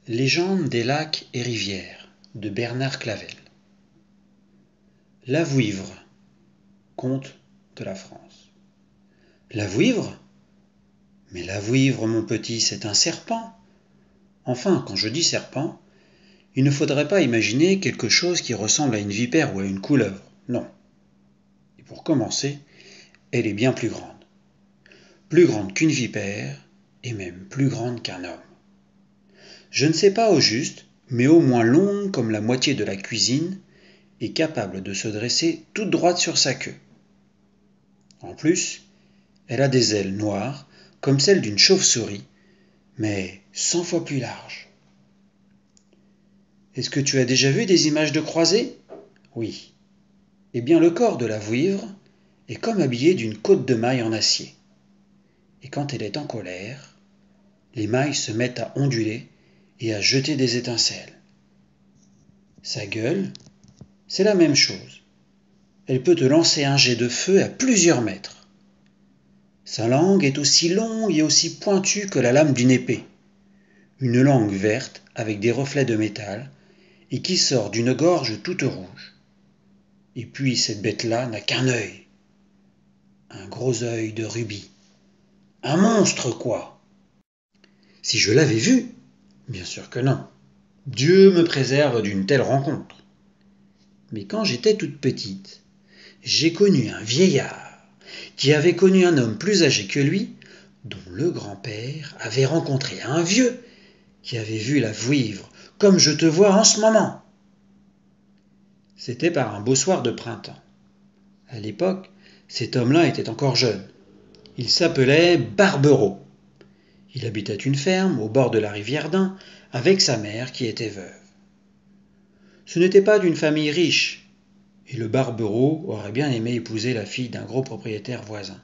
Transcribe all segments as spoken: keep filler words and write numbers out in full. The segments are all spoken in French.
Légende des lacs et rivières de Bernard Clavel. La Vouivre, conte de la France. La Vouivre? Mais la Vouivre, mon petit, c'est un serpent. Enfin, quand je dis serpent, il ne faudrait pas imaginer quelque chose qui ressemble à une vipère ou à une couleuvre. Non. Et pour commencer, elle est bien plus grande. Plus grande qu'une vipère et même plus grande qu'un homme. Je ne sais pas au juste, mais au moins longue comme la moitié de la cuisine et capable de se dresser toute droite sur sa queue. En plus, elle a des ailes noires comme celles d'une chauve-souris, mais cent fois plus larges. Est-ce que tu as déjà vu des images de croisées? Oui. Eh bien, le corps de la vouivre est comme habillé d'une côte de mailles en acier. Et quand elle est en colère, les mailles se mettent à onduler et à jeter des étincelles. Sa gueule, c'est la même chose. Elle peut te lancer un jet de feu à plusieurs mètres. Sa langue est aussi longue et aussi pointue que la lame d'une épée. Une langue verte avec des reflets de métal et qui sort d'une gorge toute rouge. Et puis cette bête-là n'a qu'un œil. Un gros œil de rubis. Un monstre, quoi! Si je l'avais vu? Bien sûr que non. Dieu me préserve d'une telle rencontre. Mais quand j'étais toute petite, j'ai connu un vieillard qui avait connu un homme plus âgé que lui, dont le grand-père avait rencontré un vieux qui avait vu la vouivre comme je te vois en ce moment. C'était par un beau soir de printemps. À l'époque, cet homme-là était encore jeune. Il s'appelait Barbereau. Il habitait une ferme au bord de la rivière d'Ain avec sa mère qui était veuve. Ce n'était pas d'une famille riche, et le Barbereau aurait bien aimé épouser la fille d'un gros propriétaire voisin.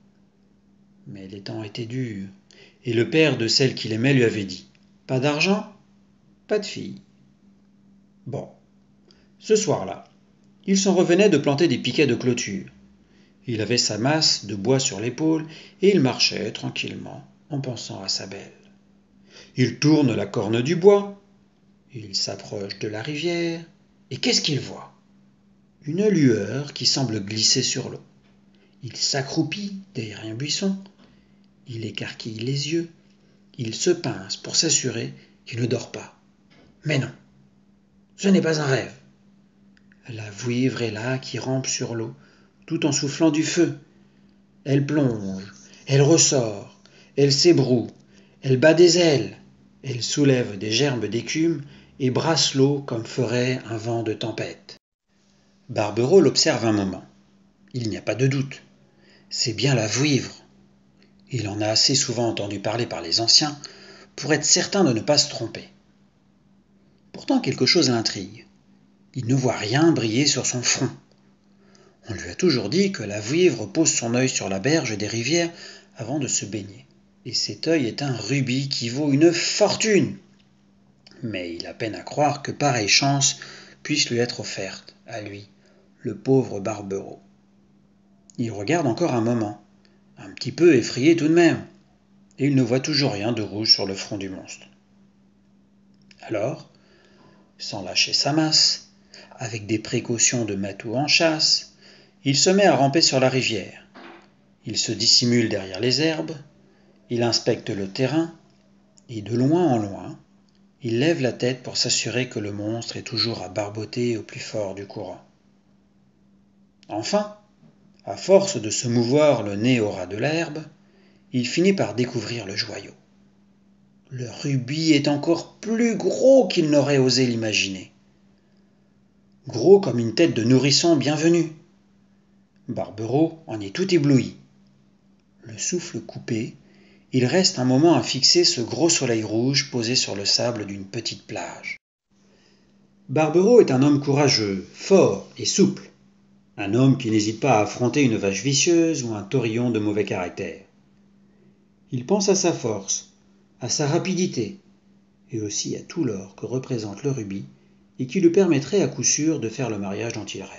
Mais les temps étaient durs, et le père de celle qu'il aimait lui avait dit « Pas d'argent, pas de fille ». Bon, ce soir-là, il s'en revenait de planter des piquets de clôture. Il avait sa masse de bois sur l'épaule et il marchait tranquillement en pensant à sa belle. Il tourne la corne du bois, il s'approche de la rivière, et qu'est-ce qu'il voit? Une lueur qui semble glisser sur l'eau. Il s'accroupit derrière un buisson, il écarquille les yeux, il se pince pour s'assurer qu'il ne dort pas. Mais non, ce n'est pas un rêve. La vouivre est là qui rampe sur l'eau, tout en soufflant du feu. Elle plonge, elle ressort, elle s'ébroue, elle bat des ailes, elle soulève des gerbes d'écume et brasse l'eau comme ferait un vent de tempête. Barbereau l'observe un moment. Il n'y a pas de doute. C'est bien la vouivre. Il en a assez souvent entendu parler par les anciens pour être certain de ne pas se tromper. Pourtant quelque chose l'intrigue. Il ne voit rien briller sur son front. On lui a toujours dit que la vouivre pose son œil sur la berge des rivières avant de se baigner. Et cet œil est un rubis qui vaut une fortune. Mais il a peine à croire que pareille chance puisse lui être offerte, à lui, le pauvre Barbereau. Il regarde encore un moment, un petit peu effrayé tout de même, et il ne voit toujours rien de rouge sur le front du monstre. Alors, sans lâcher sa masse, avec des précautions de matou en chasse, il se met à ramper sur la rivière. Il se dissimule derrière les herbes, il inspecte le terrain, et de loin en loin, il lève la tête pour s'assurer que le monstre est toujours à barboter au plus fort du courant. Enfin, à force de se mouvoir le nez au ras de l'herbe, il finit par découvrir le joyau. Le rubis est encore plus gros qu'il n'aurait osé l'imaginer. Gros comme une tête de nourrisson bienvenu. Barbereau en est tout ébloui. Le souffle coupé, il reste un moment à fixer ce gros soleil rouge posé sur le sable d'une petite plage. Barbereau est un homme courageux, fort et souple. Un homme qui n'hésite pas à affronter une vache vicieuse ou un taurillon de mauvais caractère. Il pense à sa force, à sa rapidité, et aussi à tout l'or que représente le rubis et qui lui permettrait à coup sûr de faire le mariage dont il rêve.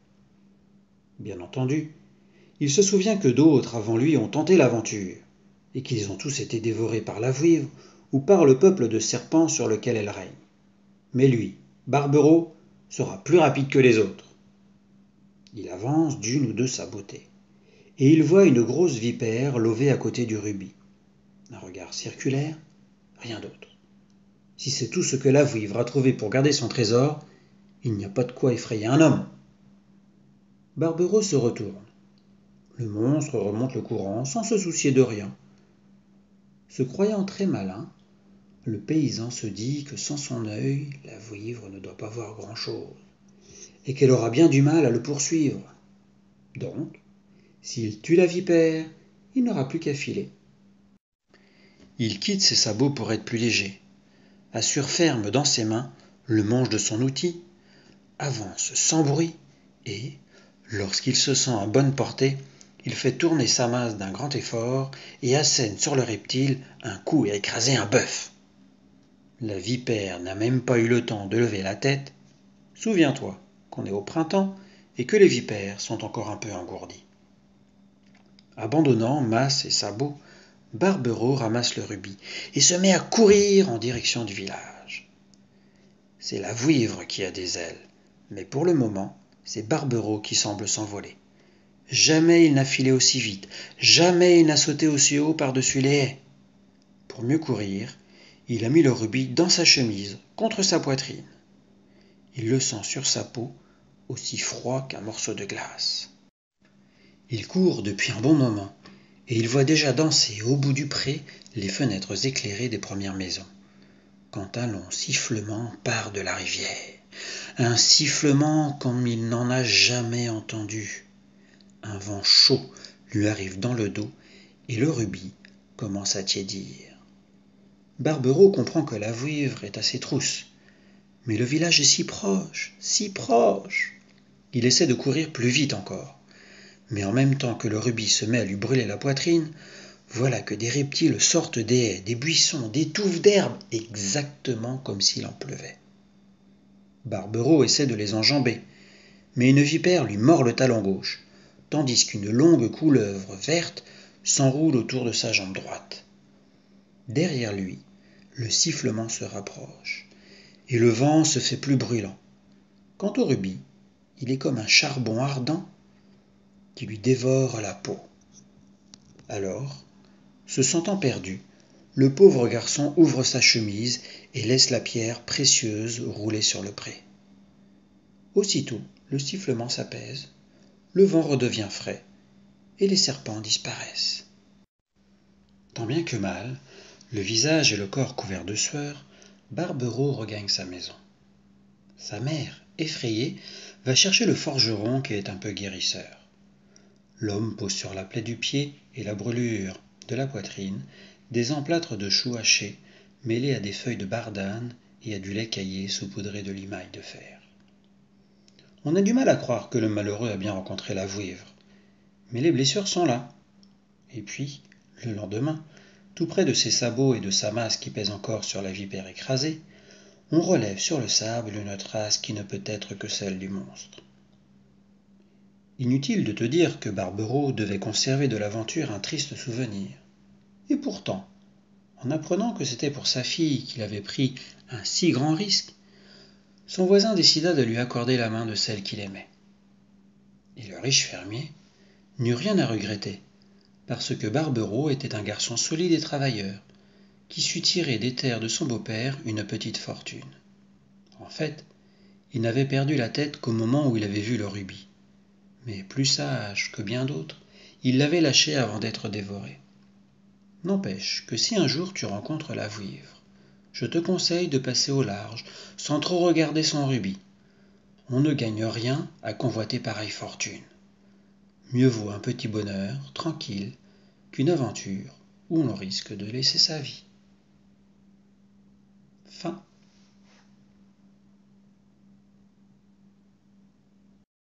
Bien entendu, il se souvient que d'autres avant lui ont tenté l'aventure, et qu'ils ont tous été dévorés par la vouivre ou par le peuple de serpents sur lequel elle règne. Mais lui, Barbero, sera plus rapide que les autres. Il avance d'une ou deux sabotées, et il voit une grosse vipère lovée à côté du rubis. Un regard circulaire, rien d'autre. Si c'est tout ce que la vouivre a trouvé pour garder son trésor, il n'y a pas de quoi effrayer un homme. Barbero se retourne. Le monstre remonte le courant sans se soucier de rien. Se croyant très malin, le paysan se dit que sans son œil, la vouivre ne doit pas voir grand-chose, et qu'elle aura bien du mal à le poursuivre. Donc, s'il tue la vipère, il n'aura plus qu'à filer. Il quitte ses sabots pour être plus léger, assure ferme dans ses mains le manche de son outil, avance sans bruit et, lorsqu'il se sent à bonne portée, il fait tourner sa masse d'un grand effort et assène sur le reptile un coup et écraser un bœuf. La vipère n'a même pas eu le temps de lever la tête. Souviens-toi qu'on est au printemps et que les vipères sont encore un peu engourdies. Abandonnant masse et sabots, Barbero ramasse le rubis et se met à courir en direction du village. C'est la vouivre qui a des ailes, mais pour le moment, c'est Barbero qui semble s'envoler. Jamais il n'a filé aussi vite, jamais il n'a sauté aussi haut par-dessus les haies. Pour mieux courir, il a mis le rubis dans sa chemise, contre sa poitrine. Il le sent sur sa peau, aussi froid qu'un morceau de glace. Il court depuis un bon moment, et il voit déjà danser au bout du pré les fenêtres éclairées des premières maisons, quand un long sifflement part de la rivière, un sifflement comme il n'en a jamais entendu. Un vent chaud lui arrive dans le dos, et le rubis commence à tiédir. Barbero comprend que la vouivre est à ses trousses, mais le village est si proche, si proche. Il essaie de courir plus vite encore, mais en même temps que le rubis se met à lui brûler la poitrine, voilà que des reptiles sortent des haies, des buissons, des touffes d'herbe, exactement comme s'il en pleuvait. Barbero essaie de les enjamber, mais une vipère lui mord le talon gauche, tandis qu'une longue couleuvre verte s'enroule autour de sa jambe droite. Derrière lui, le sifflement se rapproche, et le vent se fait plus brûlant. Quant au rubis, il est comme un charbon ardent qui lui dévore la peau. Alors, se sentant perdu, le pauvre garçon ouvre sa chemise et laisse la pierre précieuse rouler sur le pré. Aussitôt, le sifflement s'apaise, le vent redevient frais, et les serpents disparaissent. Tant bien que mal, le visage et le corps couverts de sueur, Barbero regagne sa maison. Sa mère, effrayée, va chercher le forgeron qui est un peu guérisseur. L'homme pose sur la plaie du pied et la brûlure de la poitrine des emplâtres de choux hachés mêlés à des feuilles de bardane et à du lait caillé saupoudré de limaille de fer. On a du mal à croire que le malheureux a bien rencontré la vouivre, mais les blessures sont là. Et puis, le lendemain, tout près de ses sabots et de sa masse qui pèse encore sur la vipère écrasée, on relève sur le sable une trace qui ne peut être que celle du monstre. Inutile de te dire que Barbero devait conserver de l'aventure un triste souvenir. Et pourtant, en apprenant que c'était pour sa fille qu'il avait pris un si grand risque, son voisin décida de lui accorder la main de celle qu'il aimait. Et le riche fermier n'eut rien à regretter, parce que Barbero était un garçon solide et travailleur, qui sut tirer des terres de son beau-père une petite fortune. En fait, il n'avait perdu la tête qu'au moment où il avait vu le rubis. Mais plus sage que bien d'autres, il l'avait lâché avant d'être dévoré. N'empêche que si un jour tu rencontres la vouivre, je te conseille de passer au large sans trop regarder son rubis. On ne gagne rien à convoiter pareille fortune. Mieux vaut un petit bonheur, tranquille, qu'une aventure où l'on risque de laisser sa vie. Fin.